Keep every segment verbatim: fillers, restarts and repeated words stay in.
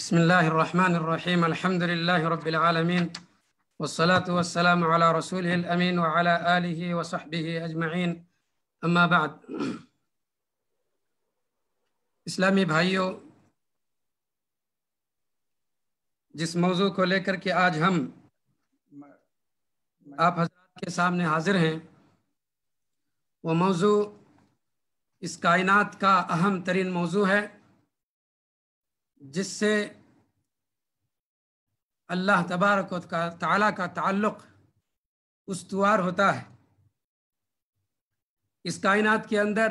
بسم الله الرحمن الرحيم الحمد لله رب العالمين والصلاة والسلام على رسوله الأمين وعلى آله وصحبه أجمعين أما بعد. اسلامی بھائیوں، جس موضوع کو لے کر کے آج ہم آپ حضرات کے سامنے حاضر ہیں، وہ موضوع اس کائنات کا اہم ترین موضوع ہے، جس سے اللہ تبارک و تعالیٰ کا تعلق استوار ہوتا ہے۔ اس کائنات کے اندر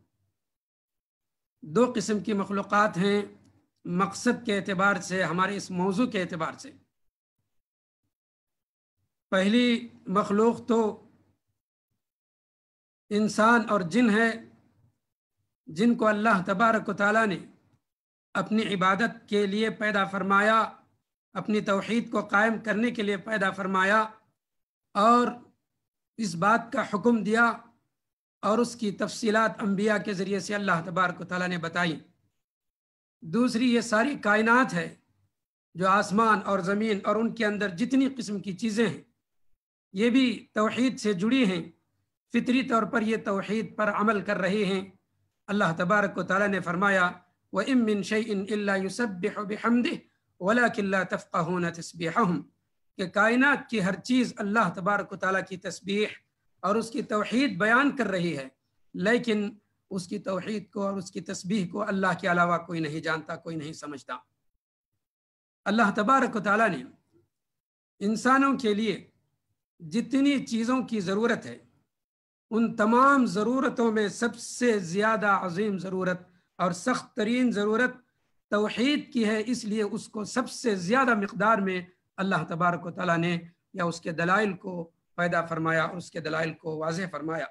دو قسم کی مخلوقات ہیں، مقصد کے اعتبار سے، ہمارے اس موضوع کے اعتبار سے۔ پہلی مخلوق تو انسان اور جن ہے، جن کو اللہ تبارک و تعالیٰ نے اپنی عبادت کے لیے پیدا فرمایا، اپنی توحید کو قائم کرنے کے لیے پیدا فرمایا اور اس بات کا حکم دیا، اور اس کی تفصیلات انبیاء کے ذریعے سے اللہ تبارک و تعالیٰ نے بتائی۔ دوسری یہ ساری کائنات ہے، جو آسمان اور زمین اور ان کے اندر جتنی قسم کی چیزیں ہیں، یہ بھی توحید سے جڑی ہیں، فطری طور پر یہ توحید پر عمل کر رہی ہیں۔ اللہ تبارک و تعالیٰ نے فرمایا وَإِن مِّن شَيْءٍ إِلَّا يُسَبِّحُ بِحَمْدِهِ وَلَكِن لَّا تَفْقَهُونَ تَسْبِيحَهُمْ، کہ کائنات کی ہر چیز اللہ تبارک و تعالیٰ کی تسبیح اور اس کی توحید بیان کر رہی ہے، لیکن اس کی توحید کو اور اس کی تسبیح کو اللہ کے علاوہ کوئی نہیں جانتا، کوئی نہیں سمجھتا۔ اللہ تبارک و تعالیٰ نے انسانوں کے لیے جتنی چیزوں کی ضرورت ہے، ان تمام ضرورتوں میں سب سے زیادہ عظیم ضرورت اور سخت ترین ضرورت توحید کی ہے، اس لیے اس کو سب سے زیادہ مقدار میں اللہ تبارک و تعالیٰ نے یا اس کے دلائل کو پیدا فرمایا اور اس کے دلائل کو واضح فرمایا۔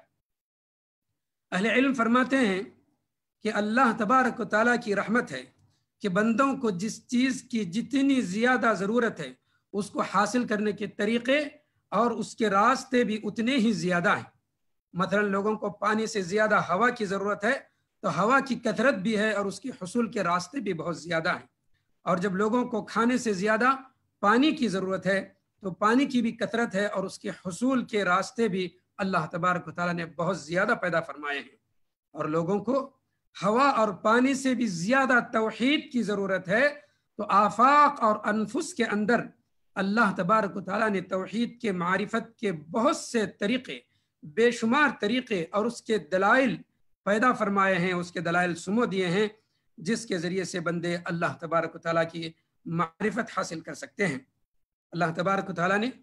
اہل علم فرماتے ہیں کہ اللہ تبارک و تعالیٰ کی رحمت ہے کہ بندوں کو جس چیز کی جتنی زیادہ ضرورت ہے، اس کو حاصل کرنے کے طریقے اور اس کے راستے بھی اتنے ہی زیادہ ہیں۔ مثلا لوگوں کو پانی سے زیادہ ہوا کی ضرورت ہے، تو ہوا کی کثرت بھی ہے اور اس کے حصول کے راستے بھی بہت زیادہ ہیں۔ اور جب لوگوں کو کھانے سے زیادہ پانی کی ضرورت ہے، تو پانی کی بھی کثرت ہے اور اس کے حصول کے راستے بھی اللہ تبارک و تعالیٰ نے بہت زیادہ پیدا فرمائے ہیں۔ اور لوگوں کو ہوا اور پانی سے بھی زیادہ توحید کی ضرورت ہے، تو آفاق اور انفس کے اندر اللہ تبارک و تعالیٰ نے توحید کے معرفت کے بہت سے طریقے، بے شمار طریقے اور اس کے دلائل پیدا فرمائے ہیں، اس کے دلائل سمو دیے ہیں، جس کے ذریعے سے بندے اللہ تبارک و تعالیٰ کی معرفت حاصل کر سکتے ہیں۔ اللہ تبارک و تعالیٰ نے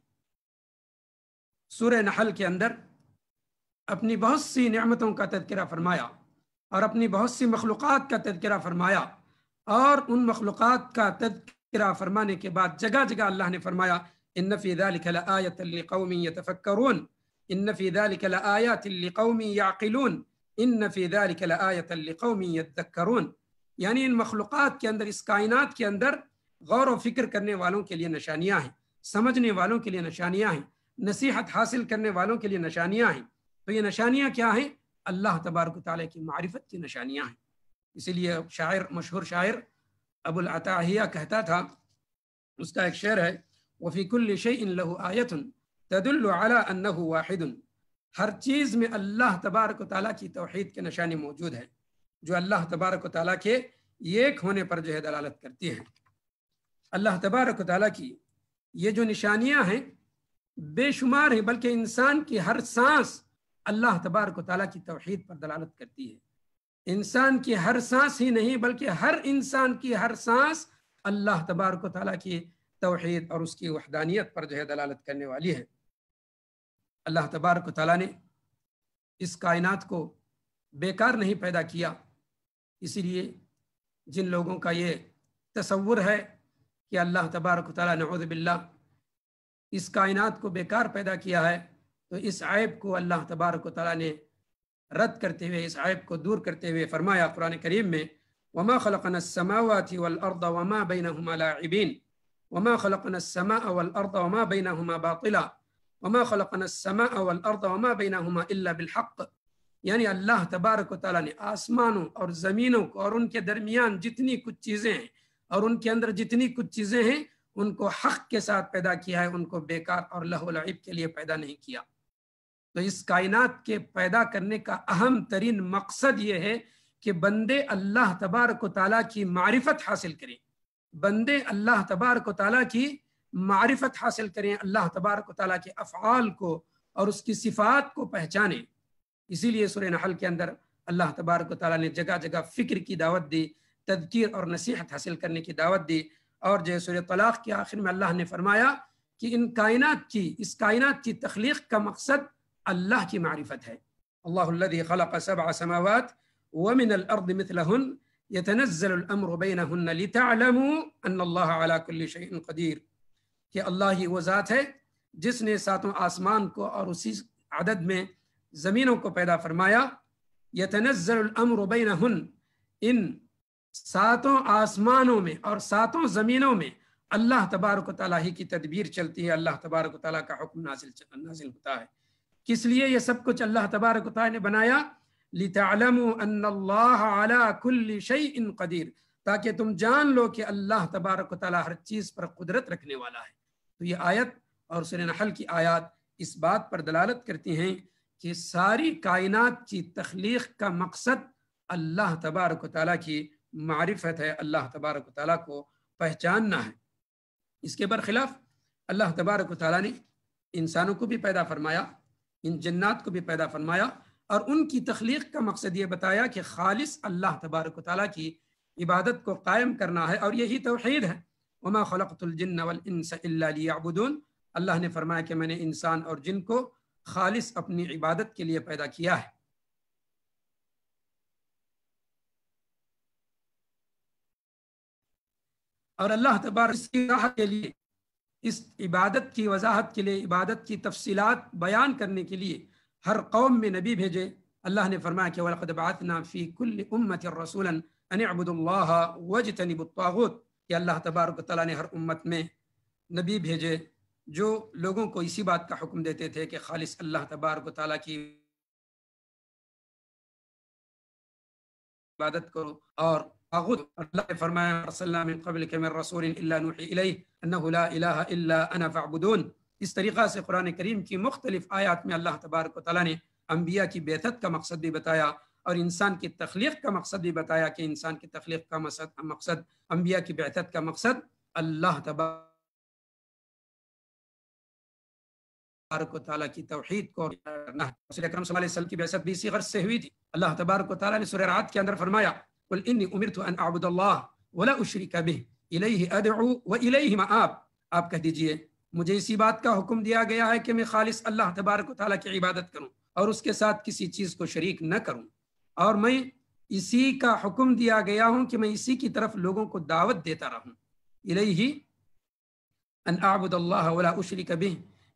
سورہ نحل کے اندر اپنی بہت سی نعمتوں کا تذکرہ فرمایا اور اپنی بہت سی مخلوقات کا تذکرہ فرمایا، اور ان مخلوقات کا تذکرہ فرمانے کے بعد جگہ جگہ اللہ نے فرمایا ان فی ذلک لآیۃ لقوم یتفکرون، ان فی ذلک لآیات لقوم یعقلون، ان فی ذلک لآیۃ لقوم یذکرون، یعنی ان مخلوقات کے اندر، اس کائنات کے اندر غور و فکر کرنے والوں کے لیے نشانیاں ہیں، سمجھنے والوں کے لیے نشانیاں ہیں، نصیحت حاصل کرنے والوں کے لیے نشانیاں ہیں۔ تو یہ نشانیاں کیا ہیں؟ اللہ تبارک و تعالیٰ کی معرفت کی نشانیاں ہیں۔ اسی لیے شاعر، مشہور شاعر ابو العتاہیہ کہتا تھا، اس کا ایک شعر ہے وَفِي كُلِّ شَيْءٍ لَهُ آیَةٌ تَدُلُّ عَلَىٰ أَنَّهُ وَاحِدٌ، ہر چیز میں اللہ تبارک و تعالیٰ کی توحید کے نشانی موجود ہے، جو اللہ تبارک و تعالیٰ کے ایک ہونے پر جو ہے دلالت کرتی ہیں۔ اللہ تبارک و تعالیٰ کی یہ جو نشانیاں ہیں بے شمار ہیں، بلکہ انسان کی ہر سانس اللہ تبارک و تعالیٰ کی توحید پر دلالت کرتی ہے۔ انسان کی ہر سانس ہی نہیں، بلکہ ہر انسان کی ہر سانس اللہ تبارک و تعالیٰ کی توحید اور اس کی وحدانیت پر جو ہے دلالت کرنے والی ہے۔ اللہ تبارک و تعالیٰ نے اس کائنات کو بیکار نہیں پیدا کیا، اسی لیے جن لوگوں کا یہ تصور ہے کہ اللہ تبارک و تعالیٰ نعوذ باللہ اس کائنات کو بیکار پیدا کیا ہے، تو اس عیب کو اللہ تبارک و تعالیٰ نے رد کرتے ہوئے، اس عیب کو دور کرتے ہوئے فرمایا قرآن کریم میں وَمَا خَلَقْنَا السَّمَاوَاتِ وَالْأَرْضَ وَمَا بَيْنَهُمَا لَاعِبِينَ وَمَا خَلَقْنَا السَّمَاءَ وَالْأَرْضَ وَمَا بَيْنَهُمَا بَاطِلًا وَمَا خَلَقْنَا السَّمَاءَ وَالْأَرْضَ وَمَا بَيْنَهُمَا إِلَّا بِالْحَقِّ، یعنی اللہ تبارک و تعالیٰ نے آسمانوں اور زمینوں کو اور ان کے درمیان جتنی کچھ چیزیں ہیں اور ان کے اندر جتنی کچھ چیزیں ہیں ان کو حق کے ساتھ پیدا کیا ہے، ان کو بیکار اور لہو و لعب کے لیے پیدا نہیں کیا۔ تو اس کائنات کے پیدا کرنے کا اہم ترین مقصد یہ ہے کہ بندے اللہ تبارک و تعالیٰ کی معرفت حاصل کریں، بندے اللہ تبارک و تعالیٰ کی معرفت حاصل کریں، اللہ تبارک و تعالیٰ کے افعال کو اور اس کی صفات کو پہچانیں۔ اسی لیے سورہ نحل کے اندر اللہ تبارک و تعالیٰ نے جگہ جگہ فکر کی دعوت دی، تذکیر اور نصیحت حاصل کرنے کی دعوت دی، اور جو سورہ طلاق کے آخر میں اللہ نے فرمایا کہ ان کائنات کی اس کائنات کی تخلیق کا مقصد اللہ کی معرفت ہے۔ اللہ الذی خلق سبع سماوات ومن الارض مثلہن یتنزل الامر بینہن لتعلموا ان اللہ علی کل شیء قدیر، کہ اللہ ہی وہ ذات ہے جس نے ساتوں آسمان کو اور اسی عدد میں زمینوں کو پیدا فرمایا۔ یتنزل الامر بینہن، ان ساتوں آسمانوں میں اور ساتوں زمینوں میں اللہ تبارک و تعالیٰ ہی کی تدبیر چلتی ہے، اللہ تبارک و تعالیٰ کا حکم نازل نازل ہوتا ہے۔ کس لیے یہ سب کچھ اللہ تبارک و تعالیٰ نے بنایا؟ لِتَعْلَمُوا أَنَّ اللَّهَ عَلَى كُلِّ شَيْءٍ قَدِيرٌ، تاکہ تم جان لو کہ اللہ تبارک و تعالیٰ ہر چیز پر قدرت رکھنے والا ہے۔ تو یہ آیت اور سورہ نحل کی آیات اس بات پر دلالت کرتی ہیں کہ ساری کائنات کی تخلیق کا مقصد اللہ تبارک و تعالیٰ کی معرفت ہے، اللہ تبارک و تعالیٰ کو پہچاننا ہے۔ اس کے برخلاف اللہ تبارک و تعالیٰ نے انسانوں کو بھی پیدا فرمایا، ان جنات کو بھی پیدا فرمایا، اور ان کی تخلیق کا مقصد یہ بتایا کہ خالص اللہ تبارک و تعالیٰ کی عبادت کو قائم کرنا ہے، اور یہی توحید ہے۔ وما خلقت الجن والانس الا لیعبدون، اللہ نے فرمایا کہ میں نے انسان اور جن کو خالص اپنی عبادت کے لیے پیدا کیا ہے۔ اور اللہ تبارک اس کی وضاحت کے لیے، اس عبادت کی وضاحت کے لیے، عبادت کی تفصیلات بیان کرنے کے لیے ہر قوم میں نبی بھیجے۔ اللہ نے فرمایا کہ وَلَقَدْ بَعَثْنَا فِي كُلِّ أُمَّةٍ رَسُولًا أَنِ اعْبُدُوا اللَّهَ وَاجْتَنِبُوا الطَّاغُوتَ، کہ اللہ تبارک و تعالیٰ نے ہر امت میں نبی بھیجے جو لوگوں کو اسی بات کا حکم دیتے تھے کہ خالص اللہ تبارک و تعالیٰ کی عبادت کرو اور طاغوت۔ اللہ نے فرمایا ارسلنا من قبلک من رسول الا نوحی الیہ انہ لا الہ الا انا فاعبدون۔ اس طریقہ سے قرآن کریم کی مختلف آیات میں اللہ تبارک و تعالیٰ نے انبیاء کی بعثت کا مقصد بھی بتایا اور انسان کی تخلیق کا مقصد بھی بتایا کہ انسان کی تخلیق کا مقصد مقصد انبیاء کی بعثت کا مقصد اللہ تبارک و تعالیٰ کی توحید کو کرنا ہے۔ رسول اکرم صلی اللہ علیہ وسلم کی بعثت بھی اسی غرض سے ہوئی تھی۔ اللہ تبارک و تعالیٰ نے سورہ رعد کے اندر فرمایا قل انی امرت ان اعبد اللہ ولا اشرک بہ الیہ ادعو والیہ مآب، آپ کہہ دیجئے مجھے اسی بات کا حکم دیا گیا ہے کہ میں خالص اللہ تبارک و تعالیٰ کی عبادت کروں اور اس کے ساتھ کسی چیز کو شریک نہ کروں، اور میں اسی کا حکم دیا گیا ہوں کہ میں اسی کی طرف لوگوں کو دعوت دیتا رہوں۔ الیہ ان اعبد اللہ ولا اشرک بہ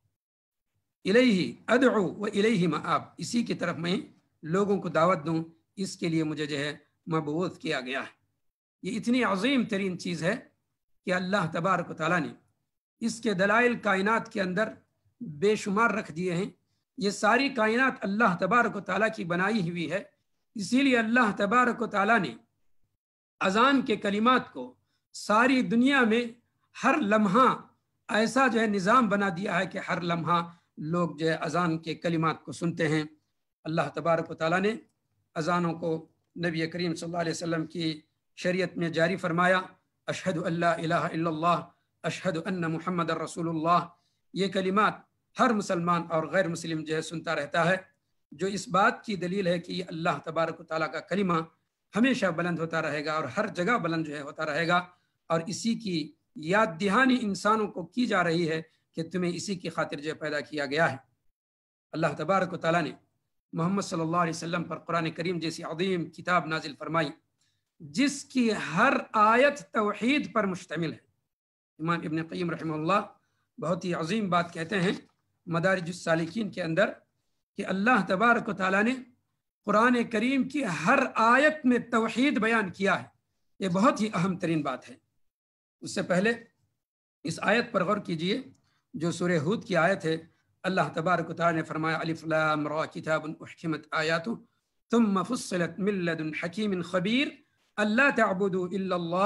الیہ ادعو والیہ مآب، اسی کی طرف میں لوگوں کو دعوت دوں، اس کے لیے مجھے جو ہے مبعوث کیا گیا ہے۔ یہ اتنی عظیم ترین چیز ہے کہ اللہ تبارک و تعالیٰ نے اس کے دلائل کائنات کے اندر بے شمار رکھ دیے ہیں۔ یہ ساری کائنات اللہ تبارک و تعالیٰ کی بنائی ہوئی ہے، اسی لیے اللہ تبارک و تعالیٰ نے اذان کے کلمات کو ساری دنیا میں ہر لمحہ ایسا جو ہے نظام بنا دیا ہے کہ ہر لمحہ لوگ جو ہے اذان کے کلمات کو سنتے ہیں۔ اللہ تبارک و تعالیٰ نے اذانوں کو نبی کریم صلی اللہ علیہ وسلم کی شریعت میں جاری فرمایا۔ اشہد ان لا الہ الا اللہ اشہد ان محمد رسول اللہ، یہ کلمات ہر مسلمان اور غیر مسلم جو ہے سنتا رہتا ہے، جو اس بات کی دلیل ہے کہ یہ اللہ تبارک و تعالیٰ کا کلمہ ہمیشہ بلند ہوتا رہے گا اور ہر جگہ بلند جو ہے ہوتا رہے گا، اور اسی کی یاد دہانی انسانوں کو کی جا رہی ہے کہ تمہیں اسی کی خاطر جو پیدا کیا گیا ہے۔ اللہ تبارک و تعالیٰ نے محمد صلی اللہ علیہ وسلم پر قرآن کریم جیسی عظیم کتاب نازل فرمائی جس کی ہر آیت توحید پر مشتمل ہے۔ امام ابن قیم رحمہ اللہ بہت ہی عظیم بات کہتے ہیں مدارج السالکین کے اندر کہ اللہ تبارک و تعالیٰ نے قرآن کریم کی ہر آیت میں توحید بیان کیا ہے، یہ بہت ہی اہم ترین بات ہے۔ اس سے پہلے اس آیت پر غور کیجئے جو سورہ ہود کی آیت ہے۔ اللہ تبارک و تعالیٰ نے فرمایا الف لام را کتاب احکمت آیاتہ ثم فصلت من لدن حکیم خبیر اللہ تعبدوا الا اللہ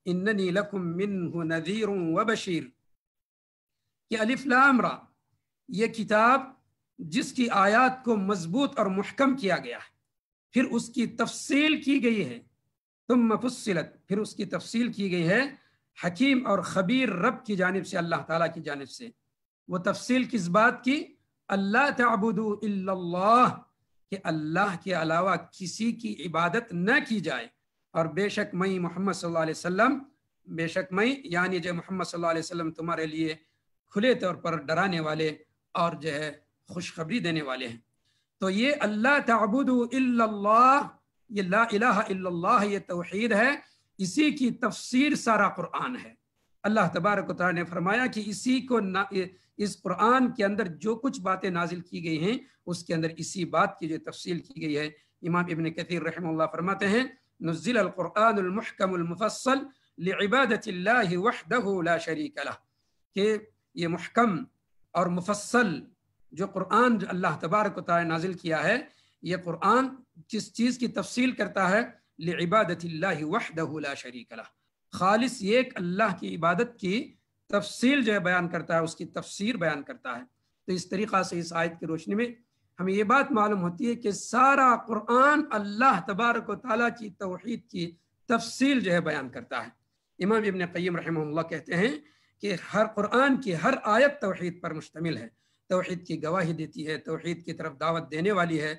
इन्ननी लकुम मिन्हु नज़ीरुन व बशीर कि अलिफ लाम रा ये किताब जिसकी आयत को मजबूत और मुहकम किया गया है, फिर उसकी तफसील की गई है, तुम फुस्सिलत, फिर उसकी तफसील की गई है हकीम और खबीर रब की जानिब से, अल्लाह ताला की जानिब से। वो तफसील किस बात की? अल्लाह तअबुदू इल्लल्लाह, कि अल्लाह के अलावा किसी की इबादत न की जाए। और बेशक मैं मोहम्मद सल्लल्लाहु अलैहि वसल्लम, बेशक मैं यानी जो मोहम्मद सल्लल्लाहु अलैहि वसल्लम तुम्हारे लिए खुले तौर पर डराने वाले और जो है खुशखबरी देने वाले हैं। तो ये अल्लाह तअबुदू इल्लल्लाह, ये ला इलाहा इल्लल्लाह, ये तौहीद है, इसी की तफसीर सारा कुरान है। अल्लाह तबारक व तआला ने फरमाया कि इसी को ना, इस कुरान के अंदर जो कुछ बातें नाजिल की गई हैं उसके अंदर इसी बात की जो तफसील की गई है। इमाम इब्न कसीर रहमहुल्लाह फरमाते हैं, नुज़्ज़िल अल कुरानुल मुहकमुल मुफस्सल लिइबादतिल्लाहि वहदहु ला शरीक लह, कि ये मुहकम और मुफस्सल जो कुरान जो अल्लाह तबारक व तआला नाजिल किया है, ये कुरान किस चीज़ की तफसील करता है? लिइबादतिल्लाहि वहदहु ला शरीक लह, खालिस एक अल्लाह की इबादत की तफसील जो है बयान करता है, उसकी तफसीर बयान करता है। तो इस तरीक़ा से इस आयत की रोशनी में हमें ये बात मालूम होती है कि सारा कुरान अल्लाह तबारक व तआला की तौहीद की तफसील जो है बयान करता है। इमाम इब्न क़य्यिम रहमहुल्लाह कहते हैं कि हर कुरान की हर आयत तौहीद पर मुश्तमिल है, तौहीद की गवाही देती है, तौहीद की तरफ दावत देने वाली है।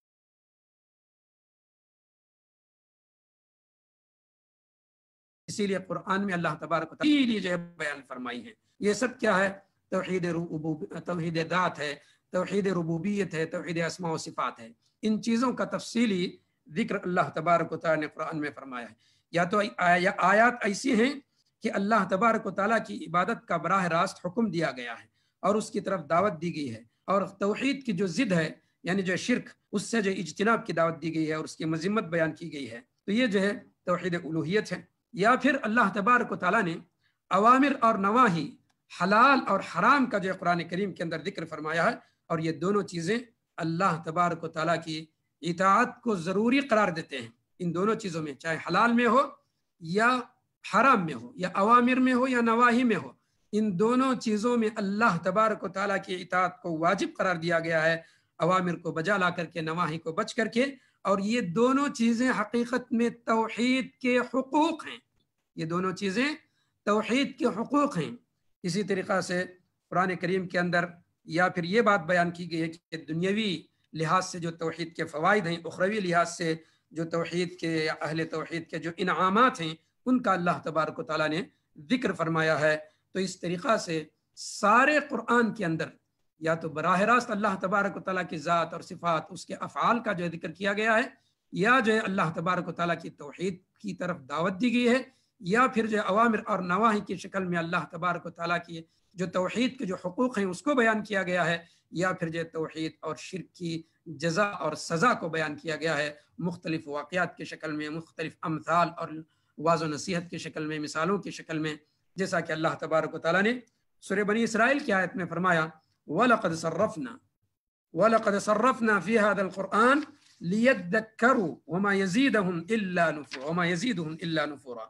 इसीलिए कुरान में अल्लाह तबारक व तआला जो है बयान फरमाई है। ये सब क्या है? तौहीद तौहीद दात है, तौहीद रुबूबियत है, तौहीद अस्मा व सिफात है। इन चीज़ों का तफसीली जिक्र अल्लाह तबारक व तआला ने कुरान में फरमाया है। या तो आया, आयात ऐसी हैं कि अल्लाह तबारक व तआला की इबादत का बराह रास्त हुक्म दिया गया है और उसकी तरफ दावत दी गई है, और तौहीद की जो जिद है यानी जो शिरक, उससे जो इज्तिनाब की दावत दी गई है और उसकी मज़म्मत बयान की गई है। तो ये जो है तौहीद उलूहियत है। या फिर अल्लाह तबारक व तआला ने अवामिर और नवाही, हलाल और हराम का जो कुरान करीम के अंदर जिक्र फरमाया है, और ये दोनों चीज़ें अल्लाह तबारक व तआला की इताअत को ज़रूरी करार देते हैं। इन दोनों चीज़ों में, चाहे हलाल में हो या हराम में हो, या अवामिर में हो या नवाही में हो, इन दोनों चीज़ों में अल्लाह तबारक व तआला की इताअत को वाजिब करार दिया गया है, अवामिर को बजा ला करके, नवाही को बच करके। और ये दोनों चीज़ें हकीकत में तौहीद के हुकूक हैं, ये दोनों चीज़ें तौहीद के हुकूक हैं। इसी तरीक़ा से कुरान करीम के अंदर या फिर ये बात बयान की गई है कि दुनियावी लिहाज से जो तौहीद के फ़वाइद हैं, उखरवी लिहाज से जो तौहीद के या अहले तौहीद के जो इनामात हैं, उनका अल्लाह तबारक व तआला ने जिक्र फरमाया है। तो इस तरीक़ा से सारे कुरान के अंदर या तो बराह रास्त अल्लाह तबारक व तआला की ज़ात और सिफ़ात, उसके अफ़आल का जो जिक्र किया गया है, या जो है अल्लाह तबारक व तआला की तौहीद की तरफ दावत दी गई है, या फिर जो अवामिर और नवाही की शक्ल में अल्लाह तबारक व तआला की जो तौहीद के जो हुकूक हैं उसको बयान किया गया है, या फिर जो तौहीद और शिरक की जज़ा और सज़ा को बयान किया गया है मुख्तलिफ वाक़यात की शक्ल में, मुख्तलिफ अमसाल और वाज़ नसीहत की शक्ल में, मिसालों की शक्ल में। जैसा कि अल्लाह तबारक व तआला ने सूरह बनी इसराइल की आयत में फरमाया, वलक़द सर्रफ़ना वलक़द सर्रफ़ना फ़ी हाज़ल क़ुरआन लियद्दक्करू वमा यज़ीदहुम इल्ला नुफ़ूरा वमा यज़ीदुहुम इल्ला नुफ़ूरा,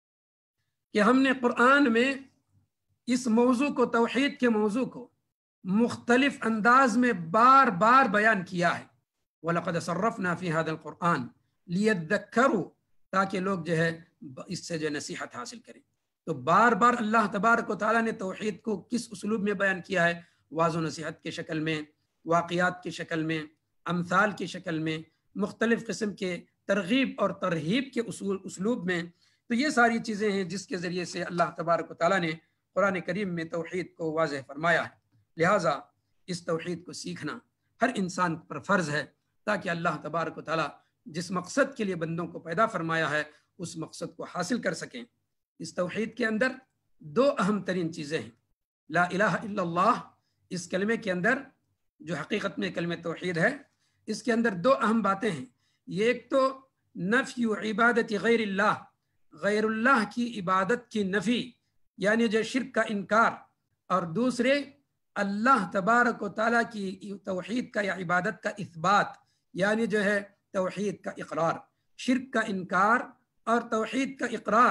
कि हमने कुरान में इस मौजू को, तौहीद के मौजू को मुख्तलिफ अंदाज में बार बार बयान किया है। वलक़द सर्रफ़ना फ़ी हाज़ल क़ुरआन लियद्दक्करू, ताकि लोग जो है इससे जो नसीहत हासिल करें। तो बार बार अल्लाह तबारक व तआला ने तौहीद को किस उसलूब में बयान किया है? वाज़ो नसीहत की शक्ल में, वाक़यात की शक्ल में, अमसाल की शक्ल में, मुख्तलिफ़ किस्म के तरगीब और तरहीब के उसूल उसलूब में। तो ये सारी चीज़ें हैं जिसके ज़रिए से अल्लाह तबारक व तआला ने कुरान करीम में तौहीद को वाज़ेह फरमाया है। लिहाजा इस तौहीद को सीखना हर इंसान पर फ़र्ज़ है, ताकि अल्लाह तबारक व तआला जिस मकसद के लिए बंदों को पैदा फरमाया है उस मकसद को हासिल कर सकें। इस तौहीद के अंदर दो अहम तरीन चीज़ें हैं। ला इलाहा इल्लल्लाह, इस कलमे के अंदर जो हकीकत में कलमे तौहीद है, इसके अंदर दो अहम बातें हैं। ये एक तो नफ़्यु इबादत गैरिल्लाह, गैरुल्लाह की इबादत की नफ़ी यानी जो शिरक का इनकार, और दूसरे अल्लाह तबारक व तआला की तौहीद का या इबादत का इस्बात यानी जो है तौहीद का इकरार। शिरक का इनकार और तौहीद का इकरार,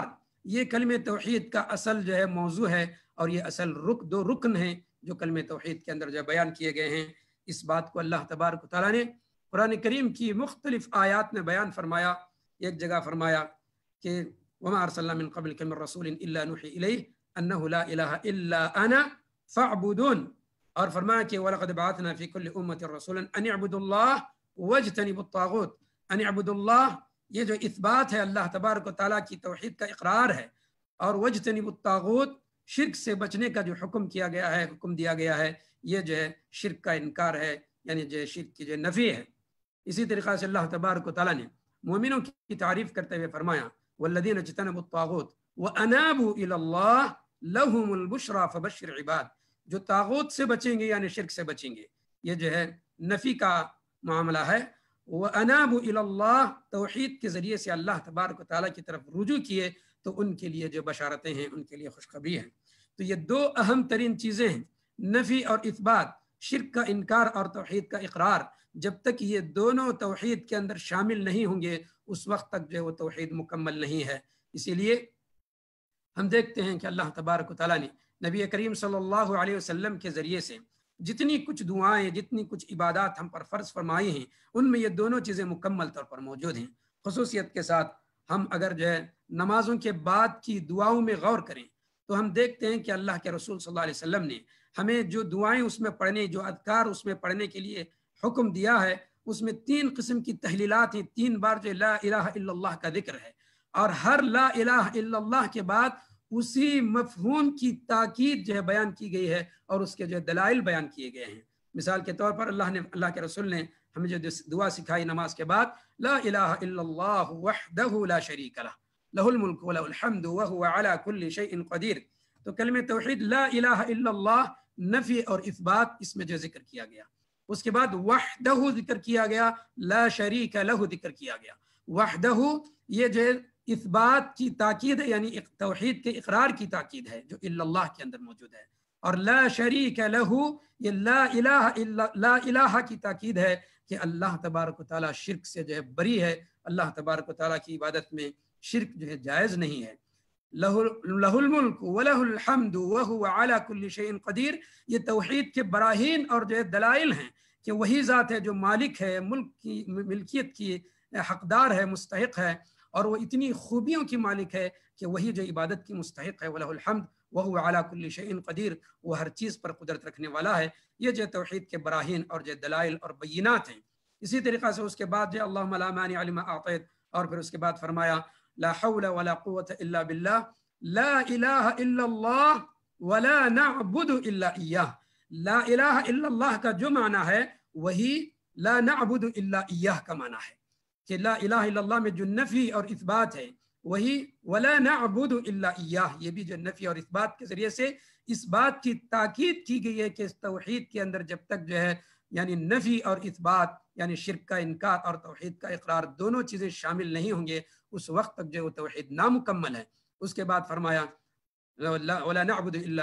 یہ کلمہ توحید کا اصل جو ہے موضوع ہے، اور یہ اصل رک دو رکن ہیں جو کلمہ توحید کے اندر جو بیان کیے گئے ہیں۔ اس بات کو اللہ تبارک و تعالیٰ نے قرآن کریم کی مختلف آیات میں بیان فرمایا۔ ایک جگہ فرمایا کہ وما ارسلنا من قبلک من رسول الا نوحی الیہ انہ لا الہ الا انا فاعبدون، اور فرمایا کہ وَلَقَدْ بَعَثْنَا فِي كُلِّ أُمَّةٍ رَسُولًا أَنِ اعْبُدُوا اللَّهَ وَاجْتَنِبُوا الطَّاغُوتَ۔ أَنِ اعْبُدُوا اللَّهَ، یہ جو اثبات ہے اللہ تبارک و تعالیٰ کی توحید کا اقرار ہے، اور وَاجْتَنِبُوا الطَّاغُوتَ، شرک سے بچنے کا جو حکم کیا گیا ہے، حکم دیا گیا ہے، یہ جو ہے شرک کا انکار ہے، یعنی جو شرک کی جو نفی ہے۔ اسی طریقے سے اللہ تبارک و تعالیٰ نے مومنوں کی تعریف کرتے ہوئے فرمایا وَالَّذِينَ اجْتَنَبُوا الطَّاغُوتَ وَأَنَابُوا إِلَى اللَّهِ لَهُمُ الْبُشْرَى فَبَشِّرْ عِبَادِ۔ جو طاغوت سے بچیں گے یعنی شرک سے بچیں گے، یہ جو ہے نفی کا معاملہ ہے۔ وَأَنَابُوا إِلَى اللَّهِ، توحید کے ذریعے سے اللہ تبارک و تعالیٰ کی طرف رجوع کیے تو ان کے لیے جو بشارتیں ہیں، ان کے لیے خوشخبری ہیں۔ تو یہ دو اہم ترین چیزیں ہیں، نفی اور اثبات، شرک کا انکار اور توحید کا اقرار۔ جب تک یہ دونوں توحید کے اندر شامل نہیں ہوں گے اس وقت تک جو ہے وہ توحید مکمل نہیں ہے۔ اسی لیے ہم دیکھتے ہیں کہ اللہ تبارک و تعالیٰ نے نبی کریم صلی اللہ علیہ وسلم کے ذریعے سے جتنی کچھ دعائیں، جتنی کچھ عبادات ہم پر فرض فرمائی ہیں، ان میں یہ دونوں چیزیں مکمل طور پر موجود ہیں۔ خصوصیت کے ساتھ ہم اگر جو ہے نمازوں کے بعد کی دعاؤں میں غور کریں تو ہم دیکھتے ہیں کہ اللہ کے رسول صلی اللہ علیہ وسلم نے ہمیں جو دعائیں اس میں پڑھنے، جو اذکار اس میں پڑھنے کے لیے حکم دیا ہے، اس میں تین قسم کی تحلیلات ہیں۔ تین بار جو لا الہ الا اللہ کا ذکر ہے، اور ہر لا الہ الا اللہ کے بعد اسی مفہوم کی تاکید جو ہے بیان کی گئی ہے، اور اس کے جو دلائل بیان کیے گئے ہیں۔ مثال کے طور پر اللہ نے اللہ کے رسول نے ہمیں جو دعا سکھائی نماز کے بعد، لا الہ الا اللہ وحدہ لا شریک لہ لہ الملک ولہ الحمد وہو علی کل شیء قدیر۔ تو کلمہ توحید لا الہ الا اللہ، نفی اور اثبات اس میں جو ذکر کیا گیا۔ اس کے بعد وحدہ ذکر کیا گیا، لا شریک لہ ذکر کیا گیا۔ وحدہ یہ جو اثبات کی تاکید ہے، یعنی توحید کے اقرار کی تاکید ہے جو الا اللہ کے اندر موجود ہے، اور لا شریک لہ یہ لا الہ الا لا الہ کی تاکید ہے کہ اللہ تبارک و تعالیٰ شرک سے جو ہے بری ہے، اللہ تبارک و تعالیٰ کی عبادت میں شرک جو ہے جائز نہیں ہے۔ لہ الملک ولہ الحمد وہو علی کل شیء قدیر، یہ توحید کے براہین اور جو ہے دلائل ہیں کہ وہی ذات ہے جو مالک ہے، ملک کی ملکیت کی حقدار ہے، مستحق ہے، اور وہ اتنی خوبیوں کی مالک ہے کہ وہی جو عبادت کی مستحق ہے۔ وَلَهُ الْحَمْدُ وَهُوَ عَلَى كُلِّ شَيْءٍ قَدِيرٌ، وہ ہر چیز پر قدرت رکھنے والا ہے۔ یہ جو توحید کے براہین اور جو دلائل اور بینات ہیں۔ اسی طریقہ سے اس کے بعد جو اللہم لا مانع لما اعطیت، اور پھر اس کے بعد فرمایا لا حول ولا قوة الا باللہ، لا الہ الا اللہ ولا نعبد الا ایاہ۔ لا الہ الا اللہ کا جو معنی ہے وہی لا نعبد الا ایاہ کا معنی ہے، کہ لا الہ الا اللہ میں جو نفی اور اثبات ہے وہی ولا نعبد الا ایاہ، یہ بھی جو نفی اور اثبات کے ذریعے سے اس بات کی تاکید کی گئی ہے کہ اس توحید کے اندر جب تک جو ہے یعنی نفی اور اثبات یعنی شرک کا انکار اور توحید کا اقرار دونوں چیزیں شامل نہیں ہوں گے اس وقت تک جو وہ توحید نامکمل ہے۔ اس کے بعد فرمایا ولا نعبد الا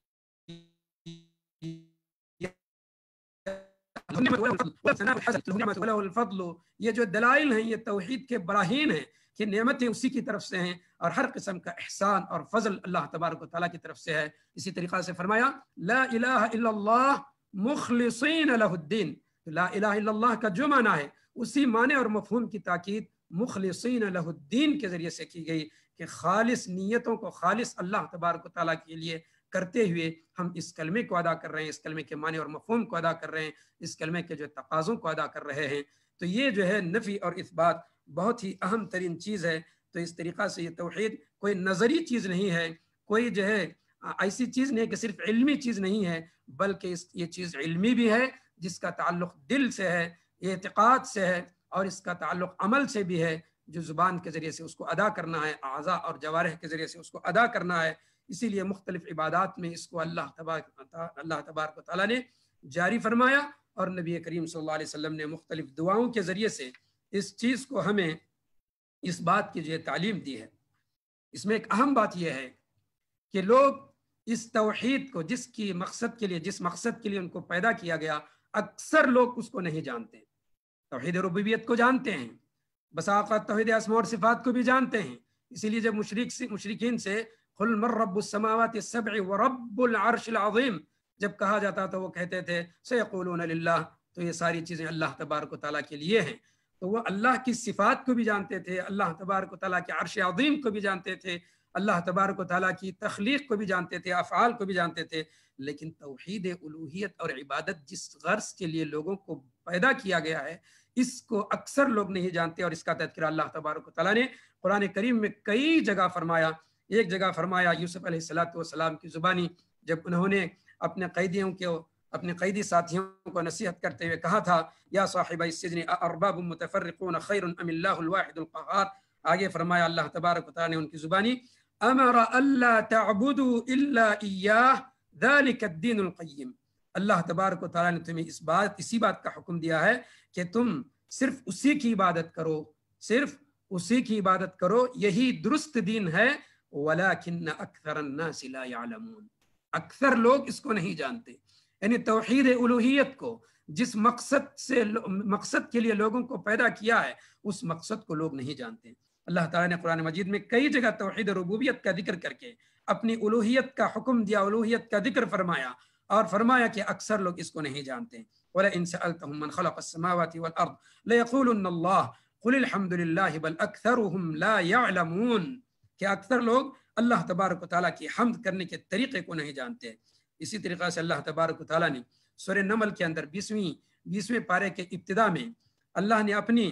الفضل، یہ جو دلائل ہیں یہ توحید کے براہین ہیں کہ نعمتیں اسی کی طرف سے ہیں، اور ہر قسم کا احسان اور فضل اللہ تبارک و تعالیٰ کی طرف سے ہے۔ اسی طریقہ سے فرمایا لا الہ الا اللہ مخلصین لہ الدین، لا الہ الا اللہ کا جو معنی ہے اسی معنی اور مفہوم کی تاکید مخلصین لہ الدین کے ذریعے سے کی گئی کہ خالص نیتوں کو خالص اللہ تبارک و تعالیٰ کے لیے کرتے ہوئے ہم اس کلمے کو ادا کر رہے ہیں، اس کلمے کے معنی اور مفہوم کو ادا کر رہے ہیں، اس کلمے کے جو تقاضوں کو ادا کر رہے ہیں۔ تو یہ جو ہے نفی اور اثبات بہت ہی اہم ترین چیز ہے۔ تو اس طریقہ سے یہ توحید کوئی نظری چیز نہیں ہے، کوئی جو ہے ایسی چیز نہیں کہ صرف علمی چیز نہیں ہے، بلکہ اس یہ چیز علمی بھی ہے جس کا تعلق دل سے ہے، اعتقاد سے ہے، اور اس کا تعلق عمل سے بھی ہے جو زبان کے ذریعے سے اس کو ادا کرنا ہے، اعضاء اور جوارح کے ذریعے سے اس کو ادا کرنا ہے۔ اسی لیے مختلف عبادات میں اس کو اللہ تبارک اللہ تبارک و تعالیٰ نے جاری فرمایا، اور نبی کریم صلی اللہ علیہ وسلم نے مختلف دعاؤں کے ذریعے سے اس چیز کو ہمیں اس بات کی جو تعلیم دی ہے۔ اس میں ایک اہم بات یہ ہے کہ لوگ اس توحید کو جس کی مقصد کے لیے جس مقصد کے لیے ان کو پیدا کیا گیا، اکثر لوگ اس کو نہیں جانتے۔ توحید ربوبیت کو جانتے ہیں، بسا اوقات توحید اسماء اور صفات کو بھی جانتے ہیں، اسی لیے جب مشرک سے مشرکین سے قل من رب السماوات السبع ورب العرش العظیم جب کہا جاتا تو وہ کہتے تھے سیقولون للہ، تو یہ ساری چیزیں اللہ تبارک و تعالیٰ کے لیے ہیں. تو وہ اللہ کی صفات کو بھی جانتے تھے، اللہ تبارک و تعالیٰ کے عرش عظیم کو بھی جانتے تھے، اللہ تبارک و تعالیٰ کی تخلیق کو بھی جانتے تھے، افعال کو بھی جانتے تھے. لیکن توحید الوہیت اور عبادت جس غرض کے لیے لوگوں کو پیدا کیا گیا ہے، اس کو اکثر لوگ نہیں جانتے، اور اس کا تذکرہ اللہ تبارک و تعالیٰ نے قرآن کریم میں کئی جگہ فرمایا. ایک جگہ فرمایا یوسف علیہ الصلوۃ والسلام کی زبانی، جب انہوں نے اپنے قیدیوں کے اپنے قیدی ساتھیوں کو نصیحت کرتے ہوئے کہا تھا یا صاحب السجن ارباب متفرقون خیر ام اللہ الواحد القہار. آگے فرمایا اللہ تبارک و تعالیٰ نے ان کی زبانی امر الا تعبدوا الا ایاہ ذلک الدین القیم. اللہ تبارک و تعالیٰ نے تمہیں اس بات اسی بات کا حکم دیا ہے کہ تم صرف اسی کی عبادت کرو، صرف اسی کی عبادت کرو، یہی درست دین ہے. ولکن اکثر الناس لا يعلمون، اکثر لوگ اس کو نہیں جانتے. یعنی توحید الوہیت کو جس مقصد سے مقصد کے لیے لوگوں کو پیدا کیا ہے، اس مقصد کو لوگ نہیں جانتے. اللہ تعالیٰ نے قرآن مجید میں کئی جگہ توحید ربوبیت کا ذکر کر کے اپنی الوہیت کا حکم دیا، الوہیت کا ذکر فرمایا، اور فرمایا کہ اکثر لوگ اس کو نہیں جانتے. وَلَئِن سَأَلْتَهُم مَّن خَلَقَ السَّمَاوَاتِ وَالْأَرْضَ لَيَقُولُنَّ اللَّهُ قُلِ الْحَمْدُ لِلَّهِ بَلْ أَكْثَرُهُمْ لَا يَعْلَمُونَ. کہ اکثر لوگ اللہ تبارک و تعالیٰ کی حمد کرنے کے طریقے کو نہیں جانتے. اسی طریقے سے اللہ تبارک و تعالیٰ نے سورہ نمل کے اندر بیسویں بیسویں پارے کے ابتدا میں اللہ نے اپنی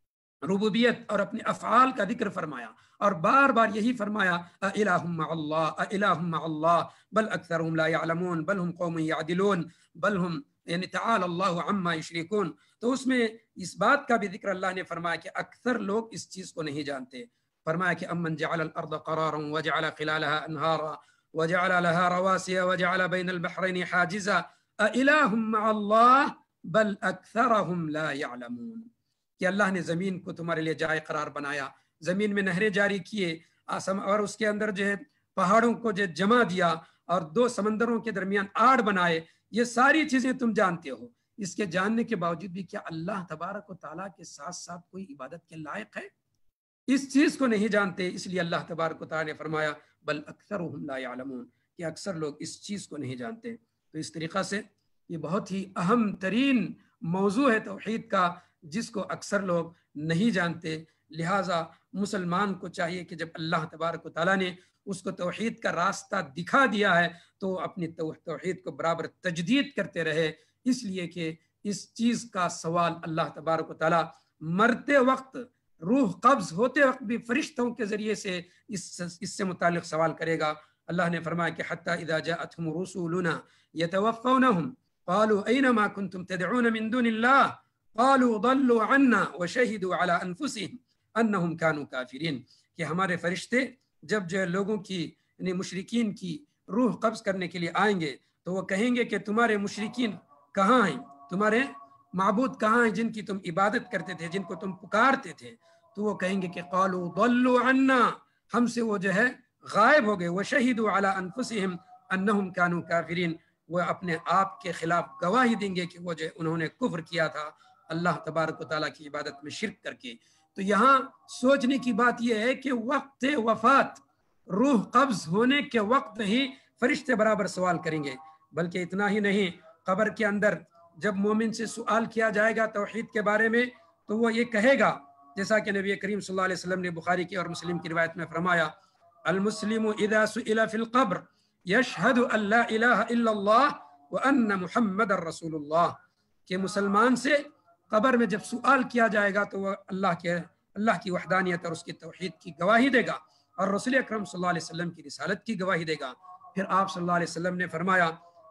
ربوبیت اور اپنے افعال کا ذکر فرمایا، اور بار بار یہی فرمایا اَإِلَٰهٌ مَّعَ اللَّهِ اَإِلَٰهٌ مَّعَ اللَّهِ بَلْ أَكْثَرُهُمْ لَا يَعْلَمُونَ بَلْ هُمْ قَوْمٌ يَعْدِلُونَ بَلْ هُمْ یعنی تعالی اللہ عما یشرکون. تو اس میں اس بات کا بھی ذکر اللہ نے فرمایا کہ اکثر لوگ اس چیز کو نہیں جانتے. فرمایا کہ امن جعل الارض قرارا وجعل خلالها انہارا وجعل لها رواسي وجعل بين البحرين حاجزا أإله مع الله بل أكثرهم لا يعلمون. کہ اللہ نے زمین کو تمہارے لیے جائے قرار بنایا، زمین میں نہریں جاری کیے، اور اس کے اندر جو ہے پہاڑوں کو جو جمع دیا، اور دو سمندروں کے درمیان آڑ بنائے. یہ ساری چیزیں تم جانتے ہو. اس کے جاننے کے باوجود بھی کیا اللہ تبارک و تعالیٰ کے ساتھ ساتھ کوئی عبادت کے لائق ہے؟ اس چیز کو نہیں جانتے. اس لیے اللہ تبارک و تعالیٰ نے فرمایا بل اکثرهم لا يعلمون، کہ اکثر لوگ اس چیز کو نہیں جانتے. تو اس طریقہ سے یہ بہت ہی اہم ترین موضوع ہے توحید کا، جس کو اکثر لوگ نہیں جانتے. لہٰذا مسلمان کو چاہیے کہ جب اللہ تبارک و تعالیٰ نے اس کو توحید کا راستہ دکھا دیا ہے تو اپنی توحید کو برابر تجدید کرتے رہے. اس لیے کہ اس چیز کا سوال اللہ تبارک و تعالیٰ مرتے وقت، روح قبض ہوتے وقت بھی فرشتوں کے ذریعے سے اس اس سے متعلق سوال کرے گا. اللہ نے فرمایا کہ حتی اذا جاءتهم رسولنا يتوفونهم قالوا اينما كنتم تدعون من دون الله قالوا ضلوا عنا وشهدوا على انفسهم انهم كانوا كافرين. کہ ہمارے فرشتے جب جو لوگوں کی یعنی مشرکین کی روح قبض کرنے کے لیے آئیں گے تو وہ کہیں گے کہ تمہارے مشرکین کہاں ہیں، تمہارے معبود کہاں ہیں جن کی تم عبادت کرتے تھے، جن کو تم پکارتے تھے. تو وہ کہیں گے کہ قالوا ضلوا عنا، ہم سے وہ جو ہے غائب ہو گئے. وشہدوا علی انفسہم انہم کانوا کافرین، وہ اپنے آپ کے خلاف گواہی دیں گے کہ وہ جو انہوں نے کفر کیا تھا اللہ تبارک و تعالیٰ کی عبادت میں شرک کر کے. تو یہاں سوچنے کی بات یہ ہے کہ وقت وفات، روح قبض ہونے کے وقت ہی فرشتے برابر سوال کریں گے. بلکہ اتنا ہی نہیں، قبر کے اندر جب مومن سے سوال کیا جائے گا توحید کے بارے میں تو وہ یہ کہے گا، جیسا کہ نبی کریم صلی اللہ علیہ وسلم نے بخاری کی اور مسلم کی روایت میں فرمایا المسلم اذا سئل فی القبر یشہد ان لا الہ الا اللہ وان محمد رسول اللہ. کہ مسلمان سے قبر میں جب سوال کیا جائے گا تو وہ اللہ کے اللہ کی وحدانیت اور اس کی توحید کی گواہی دے گا، اور رسول اکرم صلی اللہ علیہ وسلم کی رسالت کی گواہی دے گا. پھر آپ صلی اللہ علیہ وسلم نے فرمایا،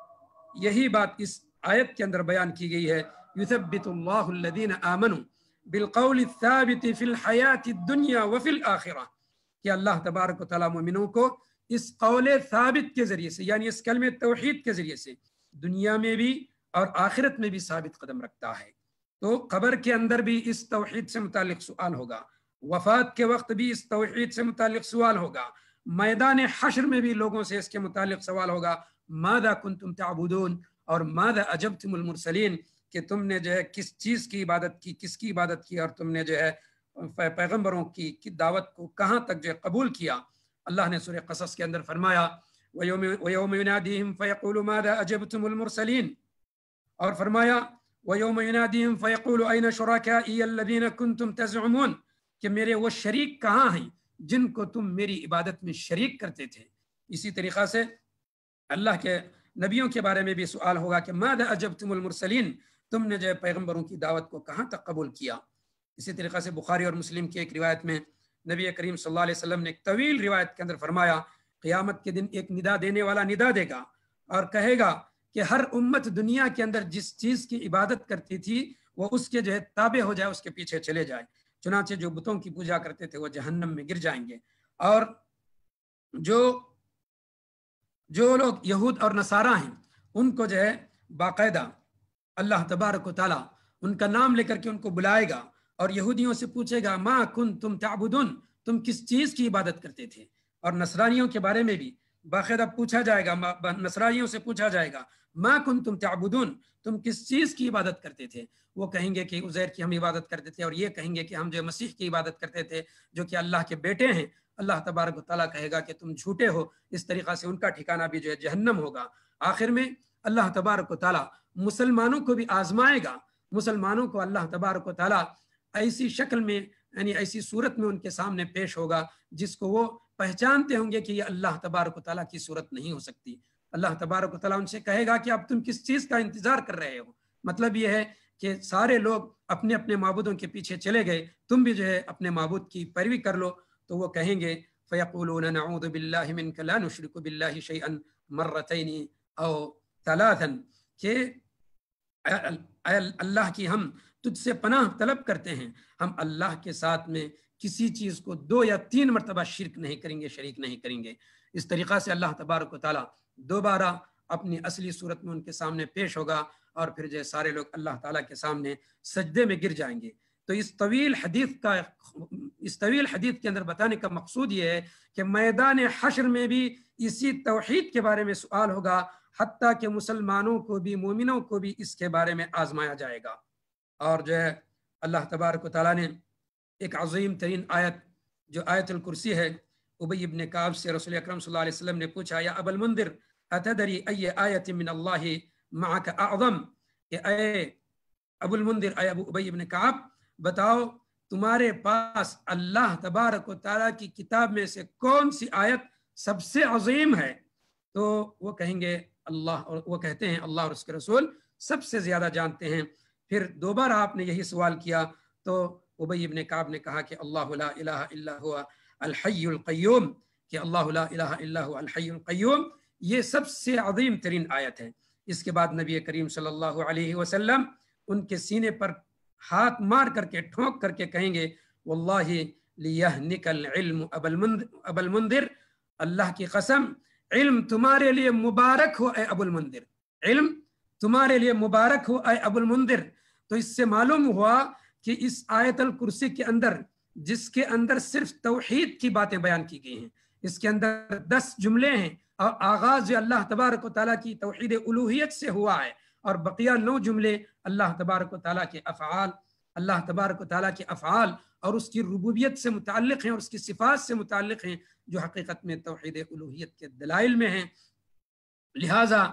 یہی بات اس آیت کے اندر بیان کی گئی ہے، یثبت اللہ الذین آمنوا بالقول الثابت فی الحیات الدنیا وفی الآخرہ. کہ اللہ تبارک و تعالیٰ مومنوں کو اس قول ثابت کے ذریعے سے، یعنی اس کلمہ توحید کے ذریعے سے دنیا میں بھی اور آخرت میں بھی ثابت قدم رکھتا ہے. تو قبر کے اندر بھی اس توحید سے متعلق سوال ہوگا، وفات کے وقت بھی اس توحید سے متعلق سوال ہوگا، میدان حشر میں بھی لوگوں سے اس کے متعلق سوال ہوگا، ماذا کنتم تعبدون اور ماذا اجبتم المرسلین. کہ تم نے جو ہے کس چیز کی عبادت کی، کس کی عبادت کی، اور تم نے جو ہے پیغمبروں کی کی دعوت کو کہاں تک جو ہے قبول کیا. اللہ نے سورہ قصص کے اندر فرمایا وَيَوْمَ يُنَادِيهِمْ فَيَقُولُ مَاذَا أَجَبْتُمُ الْمُرْسَلِينَ، اور فرمایا وَيَوْمَ يُنَادِيهِمْ فَيَقُولُ أَيْنَ شُرَكَائِيَ الَّذِينَ كُنْتُمْ تَزْعُمُونَ، کہ میرے وہ شریک کہاں ہیں جن کو تم میری عبادت میں شریک کرتے تھے. اسی طریقہ سے اللہ کے نبیوں کے بارے میں بھی سوال ہوگا کہ ماذا اجبتم المرسلین، تم نے جو ہے پیغمبروں کی دعوت کو کہاں تک قبول کیا. اسی طریقہ سے بخاری اور مسلم کی ایک روایت میں نبی کریم صلی اللہ علیہ وسلم نے ایک طویل روایت کے اندر فرمایا قیامت کے دن ایک ندا دینے والا ندا دے گا اور کہے گا کہ ہر امت دنیا کے اندر جس چیز کی عبادت کرتی تھی وہ اس کے جو ہے تابع ہو جائے، اس کے پیچھے چلے جائے. چنانچہ جو بتوں کی پوجا کرتے تھے وہ جہنم میں گر جائیں گے، اور جو جو لوگ یہود اور نصارہ ہیں ان کو جو ہے باقاعدہ اللہ تبارک و تعالیٰ ان کا نام لے کر کے ان کو بلائے گا اور یہودیوں سے پوچھے گا ما کنتم تعبدون، تم کس چیز کی عبادت کرتے تھے. اور نصرانیوں کے بارے میں بھی باقاعدہ پوچھا جائے گا، نصرانیوں سے پوچھا جائے گا ما کنتم تعبدون، تم کس چیز کی عبادت کرتے تھے. وہ کہیں گے کہ عزیر کی ہم عبادت کرتے تھے، اور یہ کہیں گے کہ ہم جو مسیح کی عبادت کرتے تھے جو کہ اللہ کے بیٹے ہیں. اللہ تبارک و تعالیٰ کہے گا کہ تم جھوٹے ہو. اس طریقہ سے ان کا ٹھکانہ بھی جو ہے جہنم ہوگا. آخر میں اللہ تبارک و تعالیٰ مسلمانوں کو بھی آزمائے گا. مسلمانوں کو اللہ تبارک و تعالیٰ ایسی شکل میں یعنی ایسی صورت میں ان کے سامنے پیش ہوگا جس کو وہ پہچانتے ہوں گے کہ یہ اللہ تبارک و تعالیٰ کی صورت نہیں ہو سکتی. اللہ تبارک و تعالیٰ ان سے کہے گا کہ اب تم کس چیز کا انتظار کر رہے ہو. مطلب یہ ہے کہ سارے لوگ اپنے اپنے معبودوں کے پیچھے چلے گئے، تم بھی جو ہے اپنے معبود کی پیروی کر لو. تو وہ کہیں گے فَيَقُولُونَ نَعُوذُ بِاللَّهِ مِنْكَ لَا نُشْرِكُ بِاللَّهِ شَيْئًا مَرَّتَيْنِ أَوْ ثَلَاثًا، کہ اللہ کی ہم تجھ سے پناہ طلب کرتے ہیں، ہم اللہ کے ساتھ میں کسی چیز کو دو یا تین مرتبہ شرک نہیں کریں گے، شریک نہیں کریں گے. اس طریقہ سے اللہ تبارک و تعالیٰ دوبارہ اپنی اصلی صورت میں ان کے سامنے پیش ہوگا اور پھر جو سارے لوگ اللہ تعالیٰ کے سامنے سجدے میں گر جائیں گے. تو اس طویل حدیث کا اس طویل حدیث کے اندر بتانے کا مقصود یہ ہے کہ میدان حشر میں بھی اسی توحید کے بارے میں سوال ہوگا، حتیٰ کہ مسلمانوں کو بھی مومنوں کو بھی اس کے بارے میں آزمایا جائے گا. اور جو ہے اللہ تبارک و تعالیٰ نے ایک عظیم ترین آیت جو آیت الکرسی ہے، ابی ابن کعب سے رسول اکرم صلی اللہ علیہ وسلم نے پوچھا یا ابا المنذر اتدری ای آیت من اللہ معک اعظم، کہ اے ابو المنذر، اے ابو ابی ابن کعب، بتاؤ تمہارے پاس اللہ تبارک و تعالیٰ کی کتاب میں سے کون سی آیت سب سے عظیم ہے؟ تو وہ کہیں گے اللہ، اور وہ کہتے ہیں اللہ اور اس کے رسول سب سے زیادہ جانتے ہیں. پھر دوبارہ آپ نے یہی سوال کیا تو ابی ابن کعب نے کہا کہ اللہ لا الہ الا ہوا الحی القیوم، کہ اللہ لا الہ الا ہوا الحی القیوم یہ سب سے عظیم ترین آیت ہے. اس کے بعد نبی کریم صلی اللہ علیہ وسلم ان کے سینے پر ہاتھ مار کر کے ٹھونک کر کے کہیں گے واللہ لیہنک العلم ابا المنذر، اللہ کی قسم علم تمہارے لیے مبارک ہو اے ابو المنذر، علم تمہارے لیے مبارک ہو اے ابو المنذر. تو اس سے معلوم ہوا کہ اس آیت الکرسی کے اندر جس کے اندر صرف توحید کی باتیں بیان کی گئی ہیں، اس کے اندر دس جملے ہیں اور آغاز جو اللہ تبارک و تعالیٰ کی توحید الوہیت سے ہوا ہے، اور بقیہ نو جملے اللہ تبارک و تعالیٰ کے افعال اللہ تبارک و تعالیٰ کے افعال اور اس کی ربوبیت سے متعلق ہیں اور اس کی صفات سے متعلق ہیں جو حقیقت میں توحید الوہیت کے دلائل میں ہیں. لہٰذا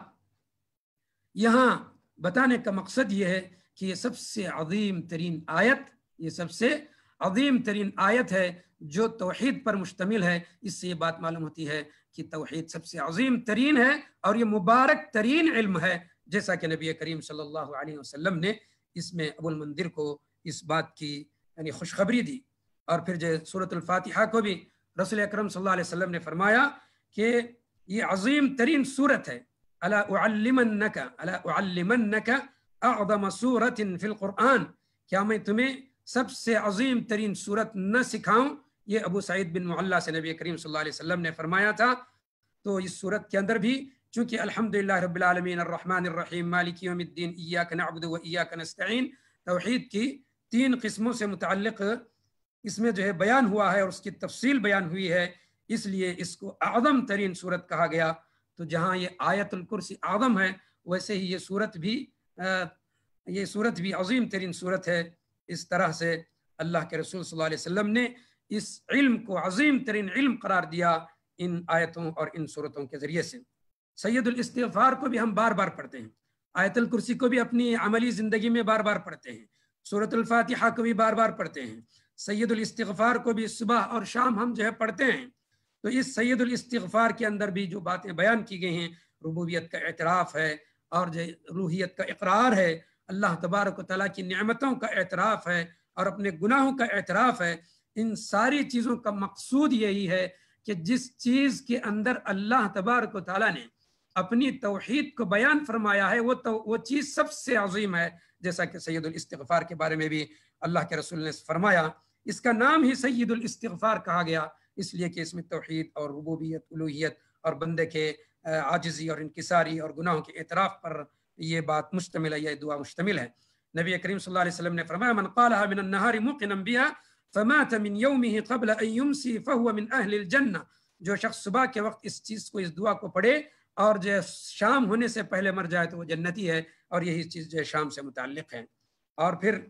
یہاں بتانے کا مقصد یہ ہے کہ یہ سب سے عظیم ترین آیت یہ سب سے عظیم ترین آیت ہے جو توحید پر مشتمل ہے. اس سے یہ بات معلوم ہوتی ہے کہ توحید سب سے عظیم ترین ہے اور یہ مبارک ترین علم ہے، جیسا کہ نبی کریم صلی اللہ علیہ وسلم نے اس میں ابو المنذر کو اس بات کی یعنی خوشخبری دی. اور پھر جو سورۃ الفاتحہ کو بھی رسول اکرم صلی اللہ علیہ وسلم نے فرمایا کہ یہ عظیم ترین سورت ہے. الا اعلمنک الا اعلمنک اعظم سورۃ فی القرآن، کیا میں تمہیں سب سے عظیم ترین سورت نہ سکھاؤں؟ یہ ابو سعید بن معلیٰ سے نبی کریم صلی اللہ علیہ وسلم نے فرمایا تھا. تو اس سورت کے اندر بھی چونکہ الحمدللہ رب العالمین الرحمن الرحیم مالک یوم الدین ایاک نعبد و ایاک نستعین توحید کی تین قسموں سے متعلق اس میں جو ہے بیان ہوا ہے اور اس کی تفصیل بیان ہوئی ہے، اس لیے اس کو اعظم ترین سورت کہا گیا. تو جہاں یہ آیت الکرسی اعظم ہے ویسے ہی یہ سورت بھی یہ سورت بھی عظیم ترین سورت ہے. اس طرح سے اللہ کے رسول صلی اللہ علیہ وسلم نے اس علم کو عظیم ترین علم قرار دیا ان آیتوں اور ان صورتوں کے ذریعے سے۔ سید الاستغفار کو بھی ہم بار بار پڑھتے ہیں، آیت الکرسی کو بھی اپنی عملی زندگی میں بار بار پڑھتے ہیں، سورۃ الفاتحہ کو بھی بار بار پڑھتے ہیں، سید الاستغفار کو بھی صبح اور شام ہم جو ہے پڑھتے ہیں۔ تو اس سید الاستغفار کے اندر بھی جو باتیں بیان کی گئی ہیں، ربوبیت کا اعتراف ہے اور جو روحیت کا اقرار ہے، اللہ تبارک و تعالیٰ کی نعمتوں کا اعتراف ہے اور اپنے گناہوں کا اعتراف ہے۔ ان ساری چیزوں کا مقصود یہی ہے کہ جس چیز کے اندر اللہ تبارک و تعالیٰ نے اپنی توحید کو بیان فرمایا ہے وہ تو وہ چیز سب سے عظیم ہے، جیسا کہ سید الاستغفار کے بارے میں بھی اللہ کے رسول نے فرمایا۔ اس کا نام ہی سید الاستغفار کہا گیا اس لیے کہ اس میں توحید اور ربوبیت، الوہیت اور بندے کے عاجزی اور انکساری اور گناہوں کے اعتراف پر یہ بات مشتمل ہے، یہ دعا مشتمل ہے۔ نبی کریم صلی اللہ علیہ وسلم نے فرمایا من قالها من النهار موقنا بها فمات من يومه قبل ان يمسي فهو من اهل الجنہ، جو شخص صبح کے وقت اس چیز کو، اس دعا کو پڑھے اور جو شام ہونے سے پہلے مر جائے تو وہ جنتی ہے، اور یہی چیز جو ہے شام سے متعلق ہے۔ اور پھر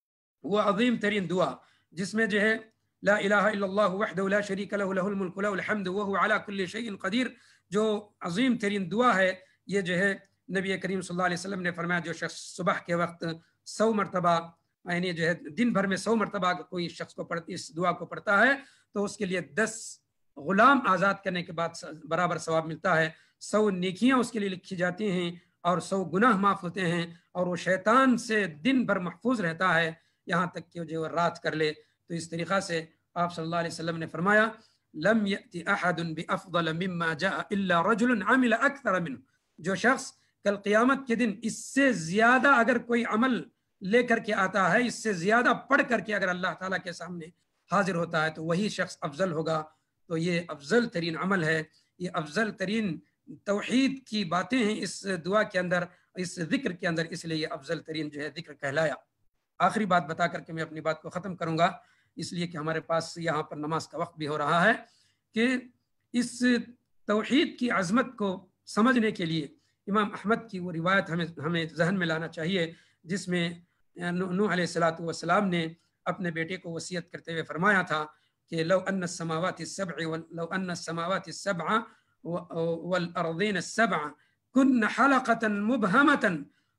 وہ عظیم ترین دعا جس میں جو ہے لا الہ الا اللہ وحدہ لا شریک لہ لہ الملک لہ الحمد وہو علی کل شیء قدیر، جو عظیم ترین دعا ہے، یہ جو ہے نبی کریم صلی اللہ علیہ وسلم نے فرمایا جو شخص صبح کے وقت سو مرتبہ، یعنی جو ہے دن بھر میں سو مرتبہ کوئی شخص کو پڑھتی اس دعا کو پڑھتا ہے تو اس کے لیے دس غلام آزاد کرنے کے بعد برابر ثواب ملتا ہے، سو نیکیاں اس کے لیے لکھی جاتی ہیں اور سو گناہ معاف ہوتے ہیں، اور وہ شیطان سے دن بھر محفوظ رہتا ہے یہاں تک کہ جو رات کر لے۔ تو اس طریقہ سے آپ صلی اللہ علیہ وسلم نے فرمایا لم یأتی احد بافضل مما جاء الا رجل عمل اکثر منه، جو شخص کل قیامت کے دن اس سے زیادہ اگر کوئی عمل لے کر کے آتا ہے، اس سے زیادہ پڑھ کر کے اگر اللہ تعالیٰ کے سامنے حاضر ہوتا ہے تو وہی شخص افضل ہوگا۔ تو یہ افضل ترین عمل ہے، یہ افضل ترین توحید کی باتیں ہیں اس دعا کے اندر، اس ذکر کے اندر، اس لیے یہ افضل ترین جو ہے ذکر کہلایا۔ آخری بات بتا کر کے میں اپنی بات کو ختم کروں گا، اس لیے کہ ہمارے پاس یہاں پر نماز کا وقت بھی ہو رہا ہے، کہ اس توحید کی عظمت کو سمجھنے کے لیے امام احمد کی وہ روایت ہمیں ہمیں ذہن میں لانا چاہیے جس میں نوح علیہ الصلوۃ والسلام نے اپنے بیٹے کو وصیت کرتے ہوئے فرمایا تھا کہ لو ان السماوات السبع لو ان السماوات السبع والارضین السبع کن حلقة مبہمة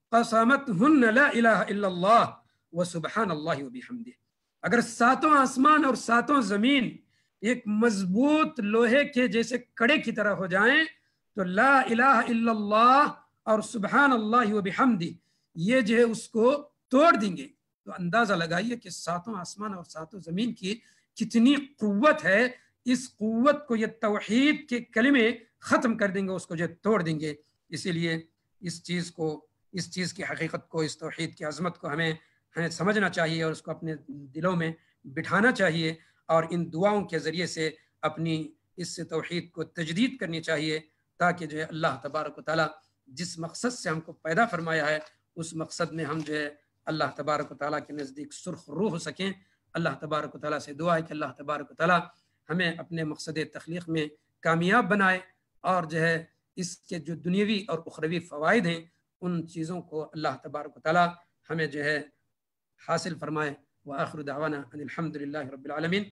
قسمتهن لا الہ الا اللہ وسبحان اللہ وبحمدہ، اگر ساتوں آسمان اور ساتوں زمین ایک مضبوط لوہے کے جیسے کڑے کی طرح ہو جائیں تو لا الہ الا اللہ اور سبحان اللہ وبحمدہ یہ جو ہے اس کو توڑ دیں گے۔ تو اندازہ لگائیے کہ ساتوں آسمان اور ساتوں زمین کی کتنی قوت ہے، اس قوت کو یہ توحید کے کلمے ختم کر دیں گے، اس کو جو توڑ دیں گے۔ اسی لیے اس چیز کو، اس چیز کی حقیقت کو، اس توحید کی عظمت کو ہمیں ہمیں سمجھنا چاہیے اور اس کو اپنے دلوں میں بٹھانا چاہیے، اور ان دعاؤں کے ذریعے سے اپنی اس توحید کو تجدید کرنی چاہیے، تاکہ جو ہے اللہ تبارک و تعالیٰ جس مقصد سے ہم کو پیدا فرمایا ہے اس مقصد میں ہم جو ہے اللہ تبارک و تعالیٰ کے نزدیک سرخ روح ہو سکیں۔ اللہ تبارک و تعالیٰ سے دعا ہے کہ اللہ تبارک و تعالیٰ ہمیں اپنے مقصد تخلیق میں کامیاب بنائے، اور جو ہے اس کے جو دنیاوی اور اخروی فوائد ہیں ان چیزوں کو اللہ تبارک و تعالیٰ ہمیں جو ہے حاصل فرمائے۔ وآخر دعوانا ان الحمد للہ رب العالمین۔